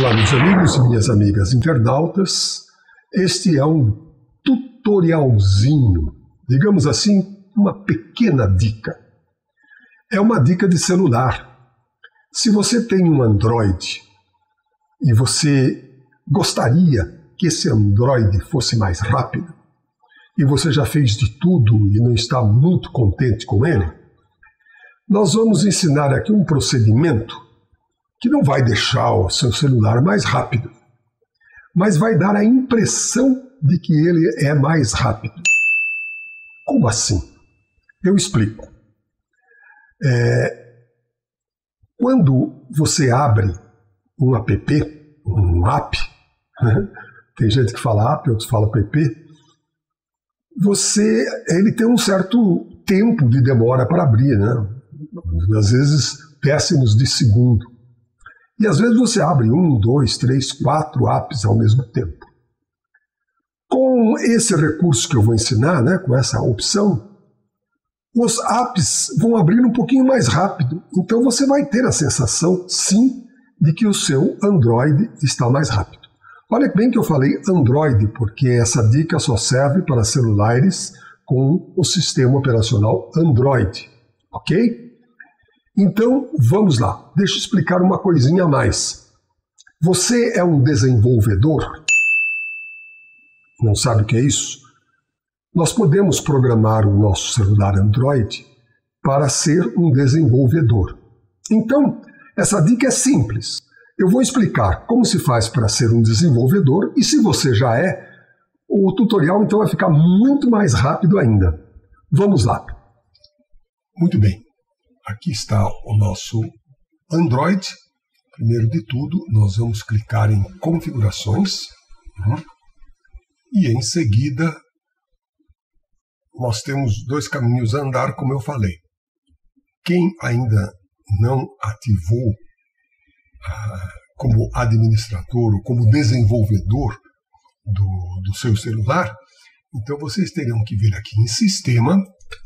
Olá, meus amigos e minhas amigas internautas. Este é um tutorialzinho, digamos assim, uma pequena dica. É uma dica de celular. Se você tem um Android e você gostaria que esse Android fosse mais rápido, e você já fez de tudo e não está muito contente com ele, nós vamos ensinar aqui um procedimento que não vai deixar o seu celular mais rápido, mas vai dar a impressão de que ele é mais rápido. Como assim? Eu explico. Quando você abre um app, tem gente que fala app, outros falam app, ele tem um certo tempo de demora para abrir, né? Às vezes décimos de segundo. E às vezes você abre 1, 2, 3, 4 apps ao mesmo tempo. Com esse recurso que eu vou ensinar, né, com essa opção, os apps vão abrir um pouquinho mais rápido. Então você vai ter a sensação, sim, de que o seu Android está mais rápido. Olha bem que eu falei Android, porque essa dica só serve para celulares com o sistema operacional Android, ok? Então, vamos lá. Deixa eu explicar uma coisinha a mais. Você é um desenvolvedor? Não sabe o que é isso? Nós podemos programar o nosso celular Android para ser um desenvolvedor. Então, essa dica é simples. Eu vou explicar como se faz para ser um desenvolvedor e se você já é, o tutorial então vai ficar muito mais rápido ainda. Vamos lá. Muito bem. Aqui está o nosso Android. Primeiro de tudo, nós vamos clicar em Configurações. E em seguida, nós temos dois caminhos a andar, como eu falei. Quem ainda não ativou como administrador ou como desenvolvedor do seu celular, então vocês terão que vir aqui em Sistema.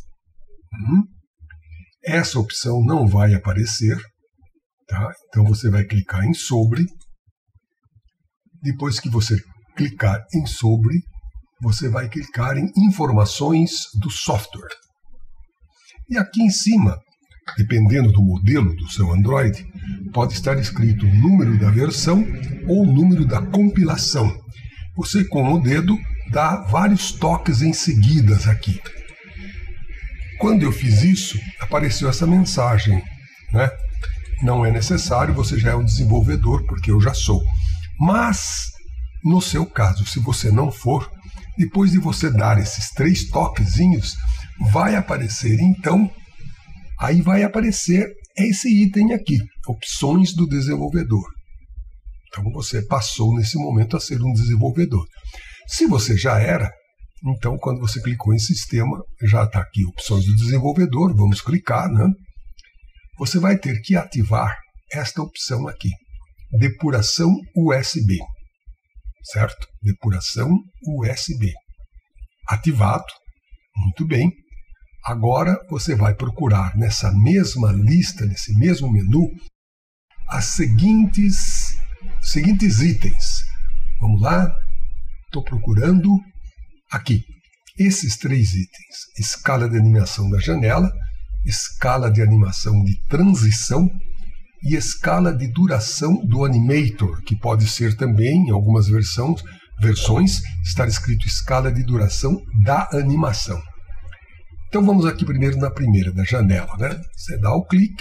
Essa opção não vai aparecer, tá? Então você vai clicar em Sobre. Depois que você clicar em Sobre, você vai clicar em Informações do software. E aqui em cima, dependendo do modelo do seu Android, pode estar escrito o número da versão ou o número da compilação. Você, com o dedo, dá vários toques em seguidas aqui. Quando eu fiz isso, apareceu essa mensagem, né? Não é necessário, você já é um desenvolvedor, porque eu já sou. Mas, no seu caso, se você não for, depois de você dar esses 3 toquezinhos, vai aparecer então, aí vai aparecer esse item aqui, Opções do Desenvolvedor. Então você passou nesse momento a ser um desenvolvedor. Se você já era, então, quando você clicou em Sistema, já está aqui Opções do Desenvolvedor, vamos clicar, né? Você vai ter que ativar esta opção aqui, Depuração USB, certo? Depuração USB. Ativado, muito bem. Agora você vai procurar nessa mesma lista, nesse mesmo menu, as seguintes itens. Vamos lá? Estou procurando aqui, esses 3 itens: escala de animação da janela, escala de animação de transição e escala de duração do animator, que pode ser também, em algumas versões, estar escrito escala de duração da animação. Então vamos aqui primeiro na primeira, da janela, né? Você dá o clique,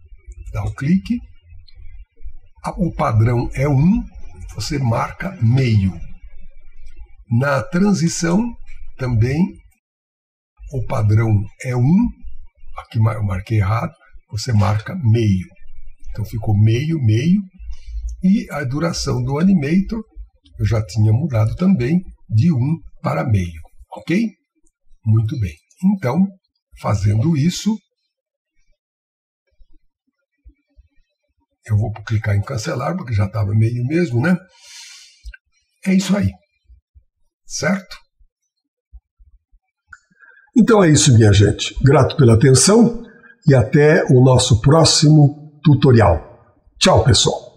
o padrão é 1, você marca meio. Na transição, também, o padrão é 1, aqui eu marquei errado, você marca meio. Então ficou meio, e a duração do animator, eu já tinha mudado também, de 1 para meio, ok? Muito bem. Então, fazendo isso, eu vou clicar em cancelar, porque já estava meio mesmo, né? É isso aí. Certo? Então é isso, minha gente. Grato pela atenção e até o nosso próximo tutorial. Tchau, pessoal.